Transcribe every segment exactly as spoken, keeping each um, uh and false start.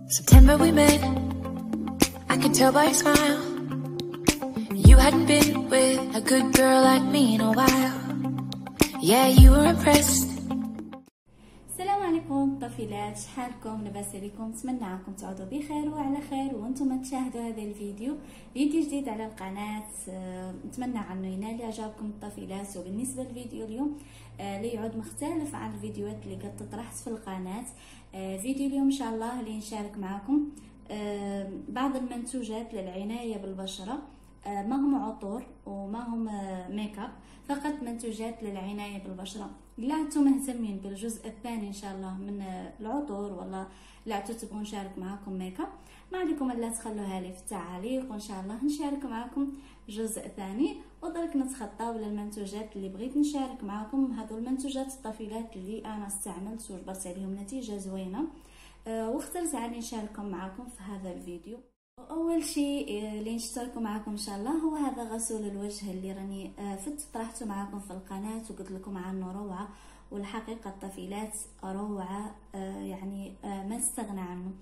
September we met, I could tell by your smile. You hadn't been with a good girl like me in a while. Yeah, you were impressed. السلام عليكم طفيلات، شحالكم؟ لاباس عليكم؟ نتمنىكم تعودوا بخير وعلى خير وانتم تشاهدوا هذا الفيديو فيديو جديد على القناه. نتمنى انه ينال اعجابكم الطفيلات. وبالنسبه للفيديو اليوم ليعود مختلف عن الفيديوهات اللي قد طرحت في القناه. فيديو اليوم ان شاء الله اللي نشارك معكم بعض المنتوجات للعنايه بالبشره، ما هم عطور وما هم ميك اب، فقط منتوجات للعنايه بالبشره. لا انتم مهتمين بالجزء الثاني ان شاء الله من العطور، ولا لا تبغون نشارك معكم ميك اب، ما عليكم الا تخلوها لي في التعاليق وان شاء الله نشارك معكم جزء ثاني. ودرك نتخطاو للمنتوجات اللي بغيت نشارك معكم. هذو المنتوجات الطفيلات اللي انا استعملت وجبرت عليهم نتيجه زوينه، واخترت اني نشاركهم معكم في هذا الفيديو. اول شيء اللي نشتركوا معكم ان شاء الله هو هذا غسول الوجه اللي راني فت طرحته معكم في القناه وقلت لكم عنه روعه، والحقيقه الطفيلات روعه، يعني ما نستغنى عنه.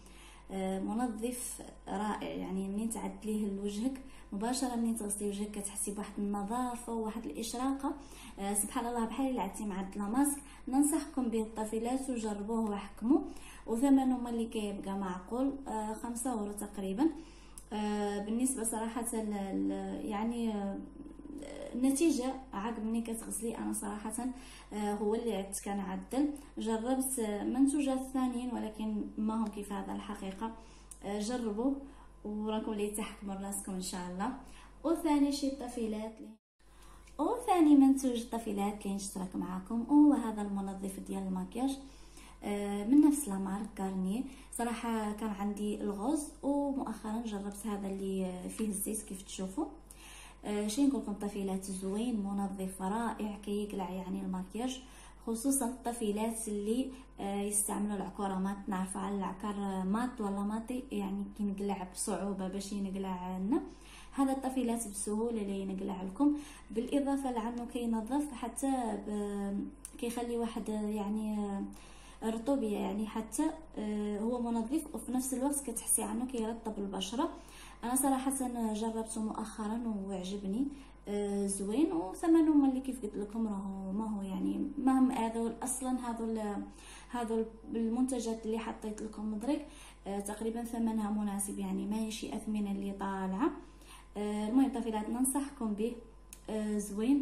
منظف رائع، يعني منين تعدليه لوجهك مباشره، منين تغسلي وجهك كتحسي بواحد النظافه وواحد الاشراقه. سبحان الله، بحال اللي عدتي معدله ماسك. ننصحكم به الطفيلات وجربوه واحكموا. وثمنه ملي كيبقى معقول، خمسة اورو تقريبا. بالنسبه صراحه يعني النتيجه عقب ملي كتغسلي، انا صراحه هو اللي عدت كنعدل. جربت منتوجات ثانيين ولكن ما هم كيف هذا الحقيقه. جربوا وراكم اللي تحكموا راسكم ان شاء الله. وثاني شيء الطفيلات، وثاني منتوج الطفيلات اللي نشترك معكم هو هذا المنظف ديال المكياج من نفس لا مارك غارنيه. صراحه كان عندي الغوز ومؤخرا جربت هذا اللي فيه الزيت كيف تشوفوا. شي نقول لكم طفيلات زوين، منظف رائع كيقلع يعني المكياج، خصوصا الطفيلات اللي يستعملوا العكوره مات. نعرفوا على العكر مات ولا ماطي، يعني كينقلع بصعوبه باش ينقلع لنا. هذا الطفيلات بسهوله اللي ينقلع لكم، بالاضافه لانه كينظف حتى كيخلي واحد يعني رطوبيه، يعني حتى هو منظف وفي نفس الوقت كتحسي عنه كيرطب البشره. انا صراحه جربته مؤخرا وعجبني زوين. وثمنه ملي كيف قلت لكم راهو ما هو يعني ما هم هذو اصلا هذو هذو المنتجات اللي حطيت لكم درك تقريبا ثمنها مناسب، يعني ما هي شي اثمنه اللي طالعه. المهم طفيلات ننصحكم به، زوين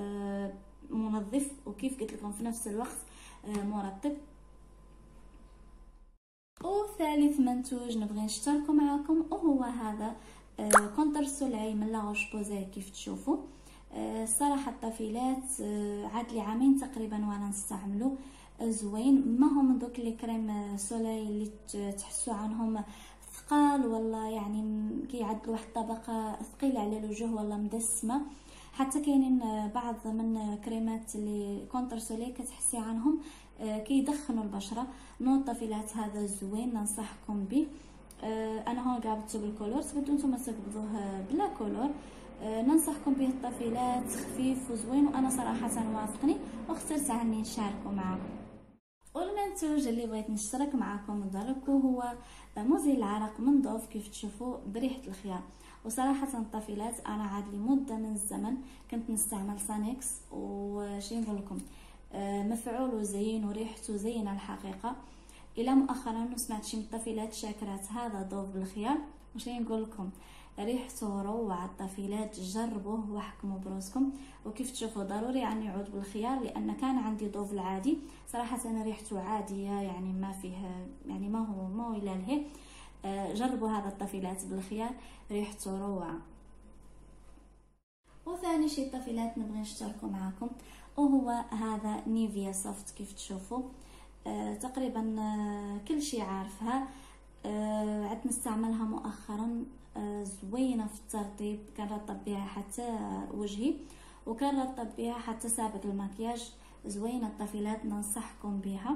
منظف وكيف قلت لكم في نفس الوقت مرطب. وثالث منتوج نبغي نشتركه معكم وهو هذا كونتر سولاي من لا روش بوزي كيف تشوفوا. الصراحه الطفيلات عاد لي عامين تقريبا وانا نستعمله، زوين. ما هم دوك لي كريم سولاي اللي تحسوا عنهم ثقال، ولا يعني كيعدلوا واحد الطبقه ثقيله على الوجه ولا مدسمه. حتى كاينين بعض من كريمات اللي كونتر سولي كتحسي عنهم كيدخنوا البشره. نوع الطفيلات هذا زوين، ننصحكم به. انا هون قابلته بالكولور، تقدروا نتوما تقبضوه بلا كولور. ننصحكم به الطفيلات، خفيف وزوين، وانا صراحه وافقني واخترت عني نشاركه معكم. والمنتوج اللي بغيت نشترك معكم درك هو مزيل العرق من دوف كيف تشوفوا بريحه الخيار. وصراحه الطفيلات انا عاد لي مده من الزمن كنت نستعمل سانكس، وشي نقول لكم مفعول وزين وريحته زينه الحقيقه. الى مؤخرا سمعت شي من الطفيلات شاكرات هذا دوف بالخيار، وشي نقول لكم ريحته روعه. الطفيلات جربوه واحكموا بروسكم. وكيف تشوفوا ضروري يعني يعود بالخيار، لان كان عندي دوف العادي صراحه انا ريحته عاديه، يعني ما فيه يعني ما هو ما هو الى له. جربوا هذا الطفيلات بالخيار، ريحته روعه. وثاني شيء الطفيلات نبغي نشتركوا معكم وهو هذا نيفيا سوفت كيف تشوفوا. آه تقريبا آه كل شيء عارفها. آه عاد نستعملها مؤخرا. آه زوينه في الترطيب، كنرطب بها حتى وجهي وكنرطب بها حتى سابق المكياج. زوينه الطفيلات، ننصحكم بها.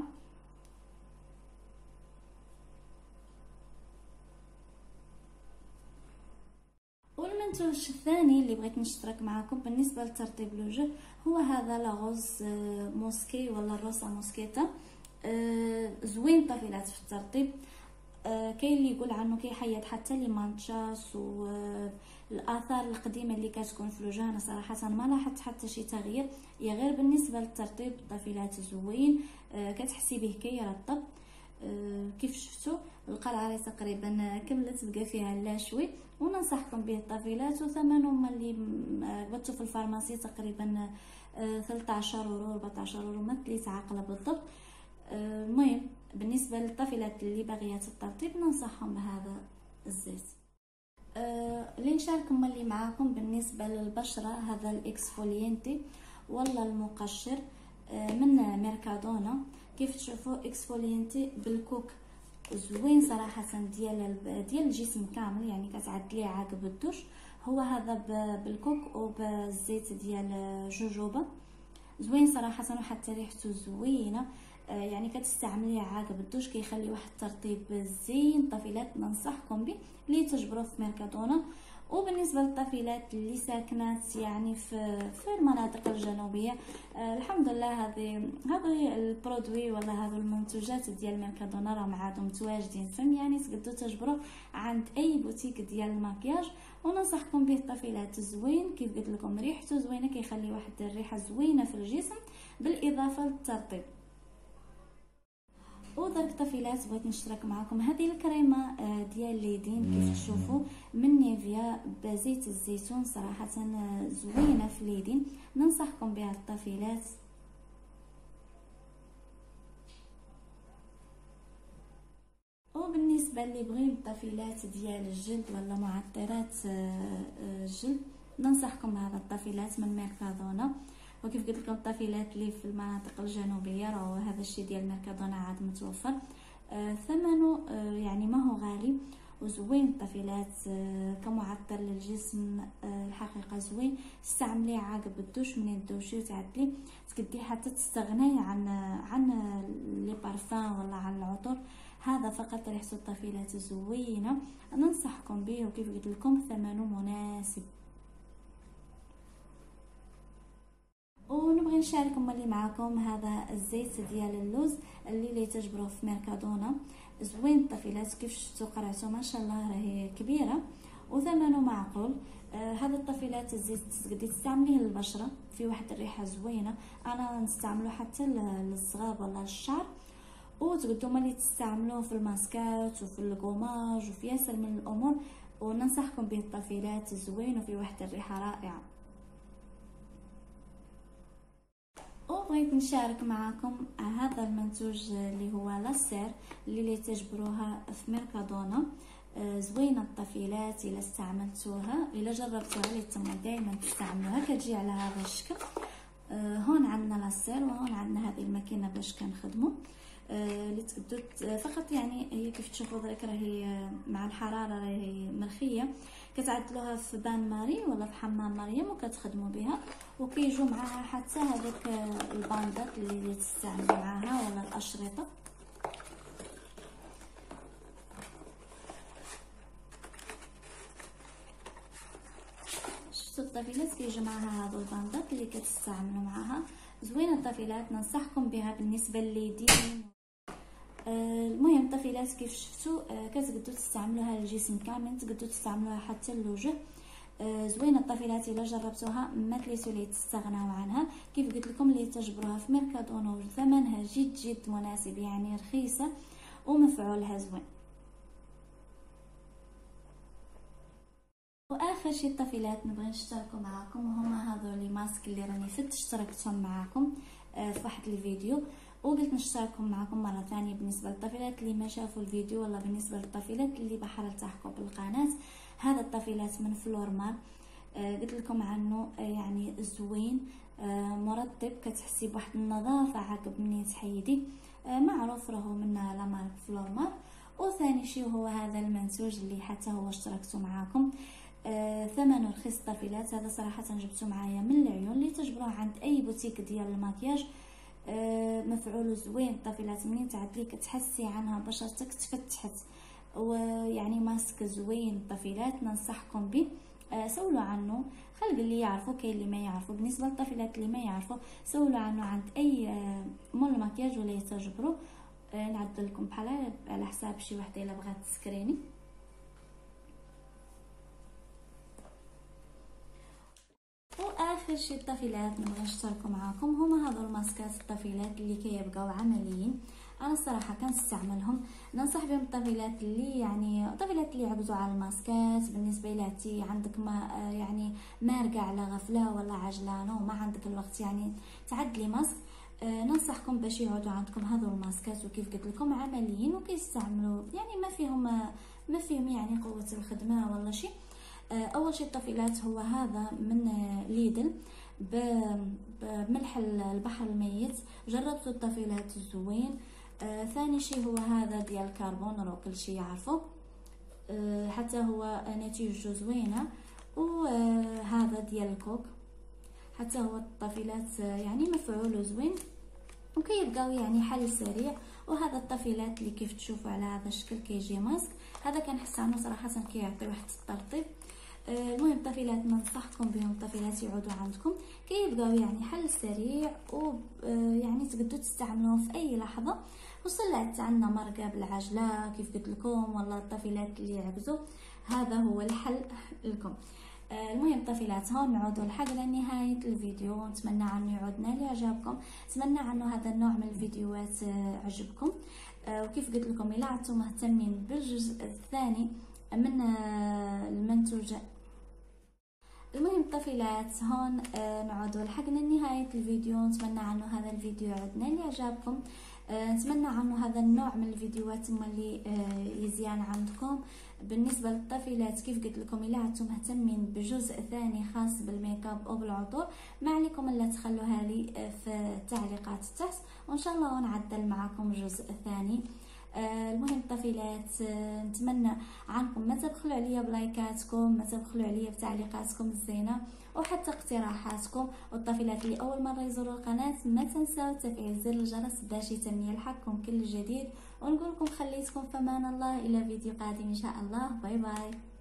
والمنتوج الثاني اللي بغيت نشترك معكم بالنسبه لترطيب الوجه هو هذا لاغوز موسكي ولا الروسا موسكيتا. زوين طفيلات في الترطيب. آه كاين اللي يقول عنه كيحيد حتى لي مانشاس والاثار القديمه اللي كتكون في الوجه. انا صراحه ما لاحظت حتى شي تغيير، هي غير بالنسبه للترطيب الطفيلات زوين، آه كتحسي به كيرطب. آه كيف شفتوا القرعه راه تقريبا كملت، بقى فيها لا شوي، وننصحكم به الطفيلات. وثمنه ملي قبضتو في الفارماسي تقريبا آه ثلاثة عشر يورو أربعة عشر يورو، ما كليت عاقله بالضبط. المهم آه بالنسبه للطفيلات اللي باغيات الترطيب ننصحهم بهذا الزيت. آه اللي نشارككم اللي معاكم بالنسبه للبشره هذا الاكسفولينتي ولا المقشر آه من ميركادونا. كيف تشوفوا اكسفولينتي بالكوك زوين صراحه، ديال ديال الجسم كامل، يعني كتعدليه عاقب الدوش. هو هذا بالكوك وبالزيت ديال جوجوبا، زوين صراحه وحتى ريحته زوينه. آه يعني كتستعمليه عاقب الدوش كيخلي واحد الترطيب زين. طفيلات ننصحكم به اللي تجبروا في ميركادونا. وبالنسبه للطفيلات اللي ساكنات يعني في في المناطق الجنوبيه، آه الحمد لله هذه هذه البرودوي ولا هذو المنتوجات ديال ميركادونا راهم عادوا متواجدين، فهم يعني تقدروا تجبروا عند اي بوتيك ديال المكياج. وننصحكم به الطفيلات زوين، كيف قلت لكم ريحته زوينه، كيخلي واحد الريحه زوينه في الجسم بالاضافه للترطيب. ودرك طفيلات بغيت نشترك معكم هذه الكريمه ديال ليدين كيف تشوفوا من نيفيا بزيت الزيتون، صراحه زوينه في ليدين، ننصحكم بها الطفيلات. وبالنسبه اللي بغيو الطفيلات ديال الجلد ولا معطرات الجلد ننصحكم بهذا الطفيلات من ميركادونا. وكيف قلت لكم الطفيلات اللي في المناطق الجنوبيه راه هذا الشيء ديال ميركادونا عاد متوفر. آه ثمنه آه يعني ما هو غالي وزوين. الطفيلات آه كمعطر للجسم آه الحقيقه زوين، تستعمليه عاقب الدوش منين تدوشي وتعدلي، تقدري حتى تستغني عن عن لي بارفان ولا عن العطور. هذا فقط ريحته الطفيلات زوينه، ننصحكم به. وكيف قلت لكم ثمنه مناسب. ونبغي نشارككم اللي معكم هذا الزيت ديال اللوز اللي اللي تجبروه في ميركادونا، زوين الطفيلات كيف شفتوا قرعته ما شاء الله راهي كبيره وثمنه معقول. آه هذا الطفيلات الزيت تقدري تستعمليه للبشره، في واحد الريحه زوينه، انا نستعمله حتى للصغاب ولا للشعر. وتقدروا ملي تستعملوه في الماسكات وفي الكوماج وفي ياسر من الامور. وننصحكم به الطفيلات زوين وفي واحد الريحه رائعه. وبغيت نشارك معكم هذا المنتوج اللي هو لاسير اللي اللي تجبروها في ميركادونا. زوينه الطفيلات الا استعملتوها الا جربتوها اللي نتوما دائما تستعملوها كتجي على هذا الشكل. هون عندنا لاسير وهون عندنا هذه الماكينه باش كنخدموا اللي تقدروا فقط يعني هي كيف تشوفوا درك راهي مع الحراره راهي مرخيه، كتعدلوها في بان ماري ولا في حمام مريم وكتخدموا بها. وكيجوا معها حتى هذوك الباندات اللي تستعملوا معها ولا الاشرطه. شفتوا الطفيلات كيجوا معها هذو الباندات اللي كتستعملوا معها، زوينه الطفيلات ننصحكم بها بالنسبه لليدين. المهم الطفيلات كيف شفتوا كتقدروا تستعملوها للجسم كامل، تقدروا تستعملوها حتى للوجه. زوينه الطفيلات الا جربتوها ما تليتوا لي تستغناو عنها. كيف قلت لكم اللي تجبروها في ميركادونا وثمنها جد جد مناسب، يعني رخيصه ومفعولها زوين. واخر شي الطفيلات نبغي نشتركوا معكم وهما هذو لي ماسك اللي راني فت اشتركتهم معكم في واحد الفيديو، وقلت نشتركهم معكم مره ثانيه. بالنسبه للطفيلات اللي ما شافوا الفيديو ولا بالنسبه للطفيلات اللي بحال تلتحقوا بالقناه، هذا الطفيلات من فلورمار. آه قلت لكم عنه آه يعني زوين آه مرطب، كتحسي بواحد النظافه عقب منين تحيدي. آه معروف راهو من لا مارك فلورمار. وثاني شيء هو هذا المنتوج اللي حتى هو اشتركته معاكم. آه ثمنه رخيص الطفيلات، هذا صراحه جبته معايا من العيون اللي تجبروه عند اي بوتيك ديال المكياج. آه مفعوله زوين. الطفيلات منين تعدلي كتحسي عنها بشرتك تفتحت، ويعني ماسك زوين. الطفيلات ننصحكم به. آه سولوا عنه خلق اللي يعرفوا، كاين اللي ما يعرفوا. بالنسبه للطفيلات اللي ما يعرفوا سولوا عنه عند اي آه مول مكياج ولا يتجبروا. نعدل لكم بحال على حساب شي وحده الا بغات تسكريني. واخر شي الطفيلات نبغي نشتركوا معاكم هما هذو الماسكات الطفيلات اللي كيبقاو عمليين. انا الصراحه كنستعملهم، ننصح بهم الطفيلات اللي يعني الطفيلات اللي عجزوا على الماسكات. بالنسبه الى تي عندك ما يعني مارقه على غفله ولا عجلانه وما عندك الوقت يعني تعدلي ماسك، آه ننصحكم باش يعودوا عندكم هذو الماسكات. وكيف قلت لكم عمليين وكيستعملوا يعني ما فيهم ما فيهم يعني قوه الخدمه ولا شيء. آه اول شيء الطفيلات هو هذا من ليدل بملح البحر الميت، جربتوا الطفيلات زوين. آه ثاني شيء هو هذا ديال كربون، راه كل شيء يعرفه، آه حتى هو نتيجته زوينه. وهذا آه ديال الكوك حتى هو الطفيلات آه يعني مفعول زوين وكيبقاو يعني حل سريع. وهذا الطفيلات اللي كيف تشوفوا على هذا الشكل كيجي ماسك، هذا كنحس عنه صراحه كيعطي واحد الترطيب. آه المهم الطفيلات ننصحكم بهم، الطفيلات يعودوا عندكم كيبقاو يعني حل سريع و آه يعني تقدروا تستعملوه في اي لحظه. وصلت عندنا مرقه بالعجله كيف قلت لكم ولا الطفيلات اللي عجزوا، هذا هو الحل لكم. آه المهم طفيلات هون نعودوا لحق لنهايه الفيديو. نتمنى انه يعود نال اعجابكم، نتمنى انه هذا النوع من الفيديوهات آه عجبكم. آه وكيف قلت لكم الا عدتم مهتمين بالجزء الثاني من آه المنتوج. المهم طفيلات هون آه نعودوا لحقنا نهايه الفيديو. نتمنى انه هذا الفيديو يعود نال اعجابكم، آه نتمنى انه هذا النوع من الفيديوهات هما اللي آه يزيان عندكم. بالنسبه للطفيلات كيف قلت لكم الا عدتم مهتمين بجزء ثاني خاص بالميك اب او بالعطور، ما عليكم الا تخلوها لي في التعليقات تحت وان شاء الله نعدل معكم الجزء الثاني. آه المهم طفيلات آه نتمنى عنكم ما تبخلوا عليا بلايكاتكم، ما تبخلوا عليا بتعليقاتكم الزينه وحتى اقتراحاتكم. والطفيلات اللي اول مره يزوروا القناه ما تنساو تفعيل زر الجرس باش يتم يلحقكم كل جديد. ونقول لكم خليتكم في امان الله، الى فيديو قادم ان شاء الله. باي باي.